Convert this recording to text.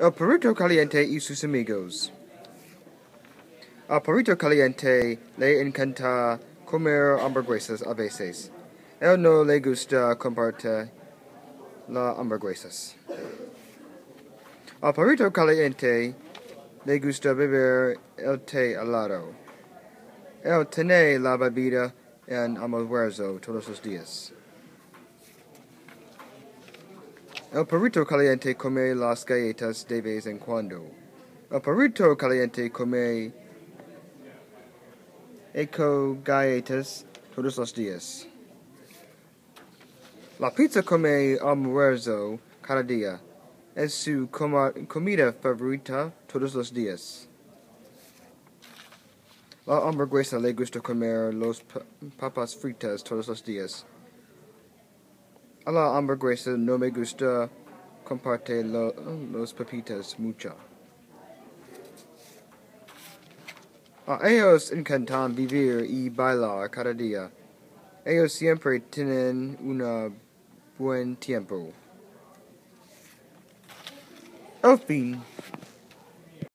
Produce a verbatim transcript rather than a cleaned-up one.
El perrito caliente y sus amigos. Al perrito caliente le encanta comer hamburguesas a veces. Él no le gusta compartir las hamburguesas. Al perrito caliente le gusta beber el té helado. Él tiene la bebida en almuerzo todos los días. El perrito caliente come las galletas de vez en cuando. El perrito caliente come eco galletas todos los días. La pizza come almuerzo cada día. Es su coma, comida favorita todos los días. La hamburguesa le gusta comer los papas fritas todos los días. A la hamburguesa no me gusta compartir lo, los papitas mucho. A ellos encantan vivir y bailar cada día. Ellos siempre tienen un buen tiempo. El fin.